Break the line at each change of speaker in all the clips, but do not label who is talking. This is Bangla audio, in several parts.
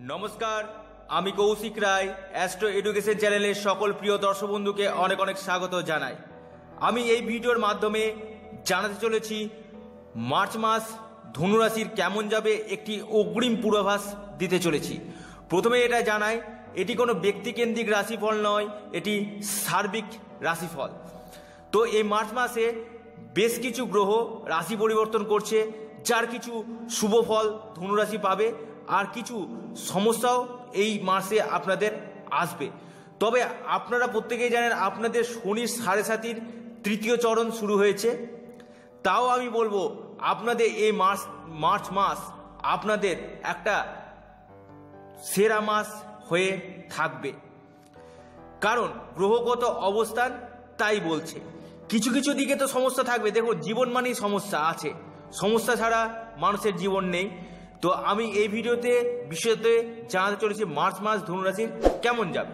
নমস্কার, আমি কৌশিক রায় অ্যাস্ট্রো এডুকেশন চ্যানেলের সকল প্রিয় দর্শক বন্ধুকে অনেক অনেক স্বাগত জানাই। আমি এই ভিডিওর মাধ্যমে জানাতে চলেছি মার্চ মাস ধনুরাশির কেমন যাবে একটি অগ্রিম পূর্বাভাস দিতে চলেছি। প্রথমে এটা জানাই, এটি কোনো ব্যক্তিকেন্দ্রিক রাশিফল নয়, এটি সার্বিক রাশিফল। তো এই মার্চ মাসে বেশ কিছু গ্রহ রাশি পরিবর্তন করছে, যার কিছু শুভ ফল ধনুরাশি পাবে আর কিছু সমস্যাও এই মাসে আপনাদের আসবে। তবে আপনারা প্রত্যেকেই জানেন আপনাদের শনির 7.5 তৃতীয় চরণ শুরু হয়েছে। তাও আমি বলবো আপনাদের এই মার্চ মাস আপনাদের একটা সেরা মাস হয়ে থাকবে, কারণ গ্রহগত অবস্থান তাই বলছে। কিছু কিছু দিকে তো সমস্যা থাকবে, দেখো জীবন মানেই সমস্যা আছে, সমস্যা ছাড়া মানুষের জীবন নেই। তো আমি এই ভিডিওতে বিষয়তে জানাতে চলেছি মার্চ মাস ধনুরাশির কেমন যাবে।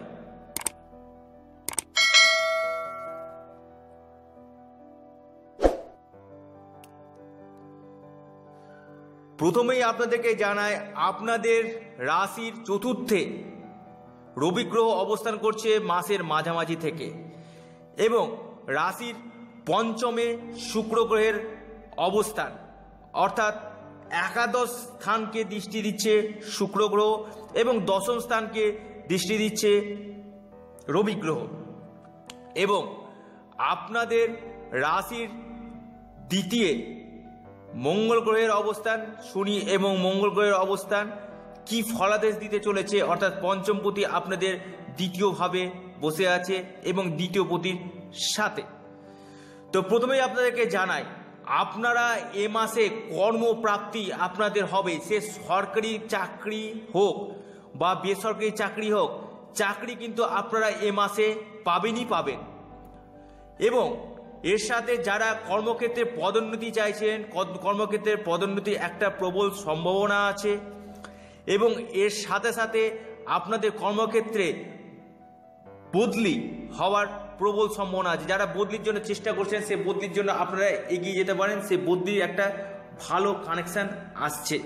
প্রথমেই আপনাদেরকে জানায় আপনাদের রাশির চতুর্থে রবি গ্রহ অবস্থান করছে মাসের মাঝামাঝি থেকে, এবং রাশির পঞ্চমে শুক্র গ্রহের অবস্থান, অর্থাৎ একাদশ স্থানকে দৃষ্টি দিচ্ছে শুক্র গ্রহ এবং দশম স্থানকে দৃষ্টি দিচ্ছে রবি গ্রহ। এবং আপনাদের রাশির দ্বিতীয় মঙ্গল গ্রহের অবস্থান, শনি এবং মঙ্গল গ্রহের অবস্থান কি ফলাদেশ দিতে চলেছে, অর্থাৎ পঞ্চমপতি আপনাদের দ্বিতীয়ভাবে বসে আছে এবং দ্বিতীয় পতির সাথে। তো প্রথমেই আপনাদেরকে জানাই আপনারা এ মাসে কর্মপ্রাপ্তি আপনাদের হবে, সে সরকারি চাকরি হোক বা বেসরকারি চাকরি হোক, চাকরি কিন্তু আপনারা এ মাসে পাবেনই পাবেন। এবং এর সাথে যারা কর্মক্ষেত্রে পদোন্নতি চাইছেন, কর্মক্ষেত্রের পদোন্নতির একটা প্রবল সম্ভাবনা আছে। এবং এর সাথে সাথে আপনাদের কর্মক্ষেত্রে বদলি হওয়ার প্রবল সম্ভাবনা আছে। যারা বদলির জন্য চেষ্টা করছেন, সে বদলির জন্য আপনারা এগিয়ে যেতে পারেন, সে বদলির একটা ভালো কানেকশন আসছে।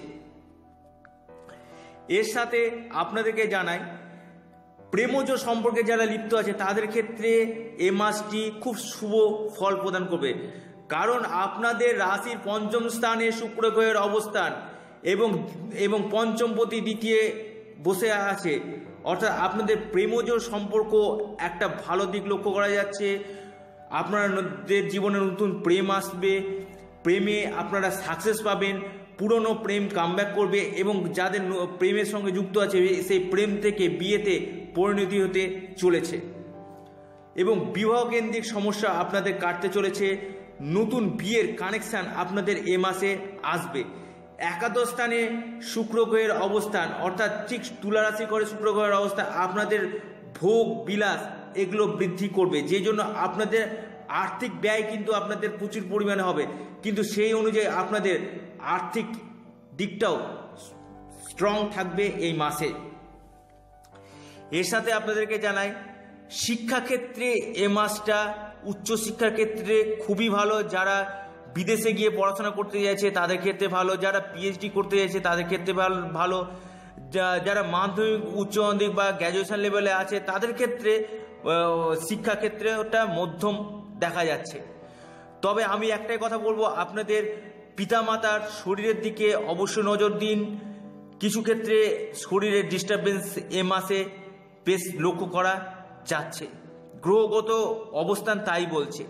এর সাথে আপনাদেরকে জানাই প্রেমজ সম্পর্কে যারা লিপ্ত আছে তাদের ক্ষেত্রে এ মাসটি খুব শুভ ফল প্রদান করবে, কারণ আপনাদের রাশির পঞ্চম স্থানে শুক্র গ্রহের অবস্থান এবং পঞ্চমপতি দ্বিতীয় বসে আছে, অর্থাৎ আপনাদের প্রেমজ সম্পর্ক একটা ভালো দিক লক্ষ্য করা যাচ্ছে। আপনাদের জীবনে নতুন প্রেম আসবে, প্রেমে আপনারা সাকসেস পাবেন, পুরনো প্রেম কামব্যাক করবে এবং যাদের প্রেমের সঙ্গে যুক্ত আছে সেই প্রেম থেকে বিয়েতে পরিণতি হতে চলেছে এবং বিবাহ কেন্দ্রিক সমস্যা আপনাদের কাটতে চলেছে। নতুন বিয়ের কানেকশন আপনাদের এ মাসে আসবে। একাদশ স্থানে শুক্র গ্রহের অবস্থান, অর্থাৎ ঠিক তুলা রাশি করে শুক্র গ্রহের অবস্থান আপনাদের ভোগ বিলাস এগুলো বৃদ্ধি করবে, যে জন্য আপনাদের আর্থিক ব্যয় কিন্তু আপনাদের প্রচুর পরিমাণে হবে, কিন্তু সেই অনুযায়ী আপনাদের আর্থিক দিকটাও স্ট্রং থাকবে এই মাসে। এর সাথে আপনাদেরকে জানাই শিক্ষাক্ষেত্রে এ মাসটা উচ্চশিক্ষার ক্ষেত্রে খুবই ভালো। যারা বিদেশে গিয়ে পড়াশোনা করতে চাইছে তাদের ক্ষেত্রে ভালো, যারা পিএইচডি করতে চাইছে তাদের ক্ষেত্রে ভালো, যারা মাধ্যমিক উচ্চ মাধ্যমিক বা গ্র্যাজুয়েশন লেভেলে আছে তাদের ক্ষেত্রে শিক্ষাক্ষেত্রে ওটা মধ্যম দেখা যাচ্ছে। তবে আমি একটাই কথা বলবো, আপনাদের পিতামাতার শরীরের দিকে অবশ্যই নজর দিন। কিছু ক্ষেত্রে শরীরের ডিস্টারবেন্স এ মাসে বেশ লক্ষ্য করা যাচ্ছে, গ্রহগত অবস্থান তাই বলছে।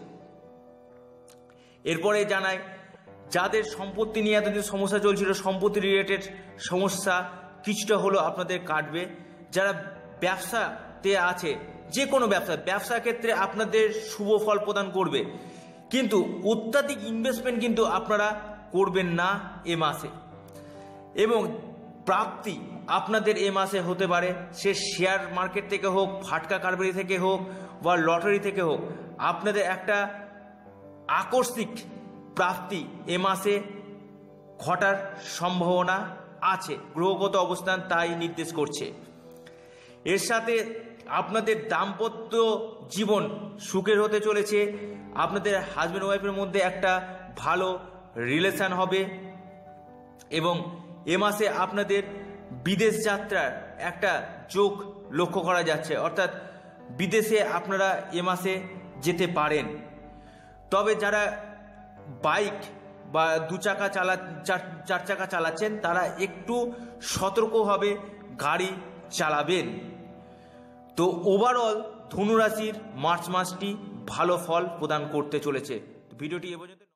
এরপরে জানাই যাদের সম্পত্তি নিয়ে এতদিন সমস্যা চলছিল, সম্পত্তি রিলেটেড সমস্যা কিছুটা হলো আপনাদের কাটবে। যারা ব্যবসাতে আছে, যে কোনো ব্যবসার ক্ষেত্রে আপনাদের শুভ ফল প্রদান করবে, কিন্তু অত্যাধিক ইনভেস্টমেন্ট কিন্তু আপনারা করবেন না এ মাসে। এবং প্রাপ্তি আপনাদের এ মাসে হতে পারে, সে শেয়ার মার্কেট থেকে হোক, ফাটকা কারবারি থেকে হোক বা লটারি থেকে হোক, আপনাদের একটা আকস্মিক প্রাপ্তি এ মাসে ঘটার সম্ভাবনা আছে, গ্রহগত অবস্থান তাই নির্দেশ করছে। এর সাথে আপনাদের দাম্পত্য জীবন সুখের হতে চলেছে, আপনাদের হাজব্যান্ড ওয়াইফের মধ্যে একটা ভালো রিলেশন হবে এবং এ মাসে আপনাদের বিদেশ যাত্রার একটা যোগ লক্ষ্য করা যাচ্ছে, অর্থাৎ বিদেশে আপনারা এ মাসে যেতে পারেন। তবে যারা বাইক বা চার চাকা চালাচ্ছেন তারা একটু সতর্কভাবে গাড়ি চালাবেন। তো ওভারঅল ধনুরাশির মার্চ মাসটি ভালো ফল প্রদান করতে চলেছে। ভিডিওটি এ পর্যন্ত।